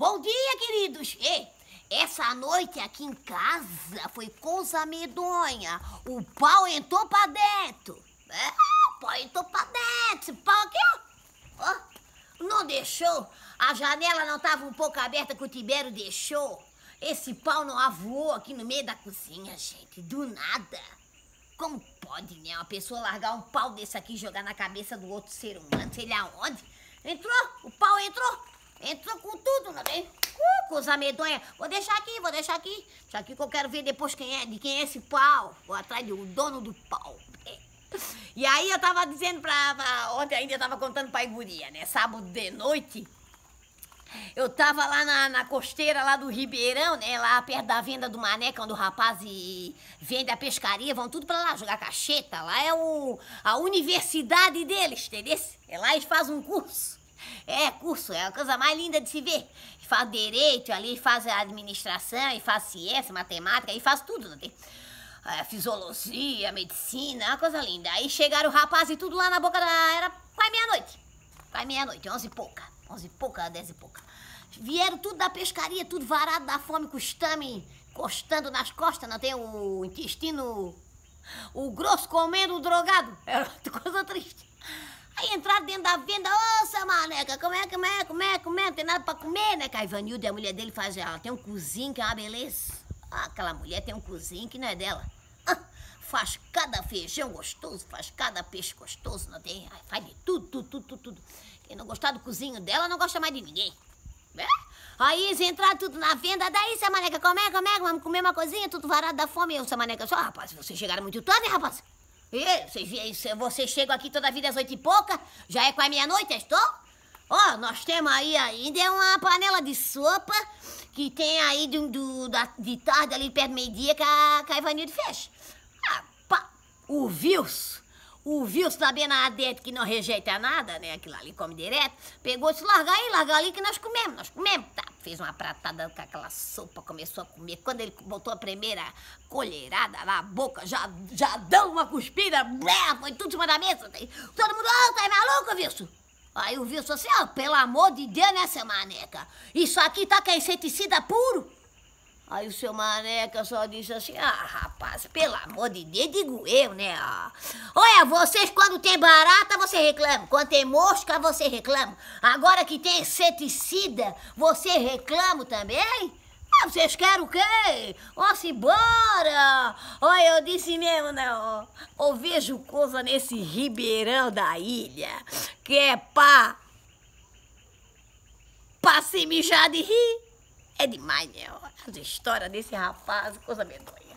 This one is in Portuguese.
Bom dia, queridos. Ei, essa noite aqui em casa foi coisa medonha. O pau entrou pra dentro. O pau entrou pra dentro. Esse pau aqui, ó. Não deixou. A janela não tava um pouco aberta que o Tibério deixou. Esse pau não avoou aqui no meio da cozinha, gente. Do nada. Como pode, né? Uma pessoa largar um pau desse aqui e jogar na cabeça do outro ser humano, sei lá onde. Entrou, o pau entrou. Entrou com tudo, não tem? Coisa medonha. Vou deixar aqui. Deixa aqui que eu quero ver depois de quem é esse pau. Vou atrás do dono do pau. E aí eu tava dizendo ontem ainda eu tava contando pra Iguria, né? Sábado de noite, eu tava lá na costeira lá do Ribeirão, né? Lá perto da venda do Maneca, onde o rapaz vende a pescaria, vão tudo pra lá jogar cacheta. Lá é a universidade deles, entendeu? É lá eles fazem um curso. Curso, é a coisa mais linda de se ver. Faz direito ali, faz administração, e faz ciência, matemática, e faz tudo, não tem? Fisiologia, medicina, uma coisa linda. Aí chegaram o rapaz e tudo lá na boca era quase meia-noite. Quase meia-noite, 11 e pouca. 11 e pouca, 10 e pouca. Vieram tudo da pescaria, tudo varado da fome, com o estame encostando nas costas, não tem? O intestino, o grosso comendo o drogado. Era coisa triste. Aí entraram dentro da venda, ô, seu Maneca, como é, não tem nada pra comer, né? Que a Ivanilda, a mulher dele, ela tem um cozinho que é uma beleza. Aquela mulher tem um cozinho que não é dela. Faz cada feijão gostoso, faz cada peixe gostoso, não tem? Faz de tudo. Quem não gostar do cozinho dela, não gosta mais de ninguém. Aí eles entraram tudo na venda, daí, seu Maneca, como é, vamos comer uma coisinha, tudo varado da fome. E o seu Maneca, só, rapaz, vocês chegaram muito tarde, hein, rapaz? Vocês chegam aqui toda a vida às 8 e pouca, já é quase meia-noite, estou? Nós temos aí ainda uma panela de sopa que tem aí de tarde, ali perto do meio-dia, que a Ivanilda fecha. O Wilson da Bernadette, que não rejeita nada, né? Aquilo ali come direto, pegou e disse, larga ali que nós comemos. Tá, fez uma pratada com aquela sopa, começou a comer. Quando ele botou a primeira colherada na boca, já deu uma cuspida, foi tudo em cima da mesa. Todo mundo, tá maluco, Wilson? Aí o Wilson assim, pelo amor de Deus, né, seu Maneca? Isso aqui tá com inseticida puro. Aí o seu Maneca só disse assim, rapaz, pelo amor de Deus, digo eu, né? Olha, vocês quando tem barata, você reclama. Quando tem mosca, você reclama. Agora que tem inseticida, você reclama também? Vocês querem o quê? Se embora! Eu disse mesmo, né? Eu vejo coisa nesse Ribeirão da ilha que é pra se mijar de rir. É demais, né? As histórias desse rapaz, coisa medonha.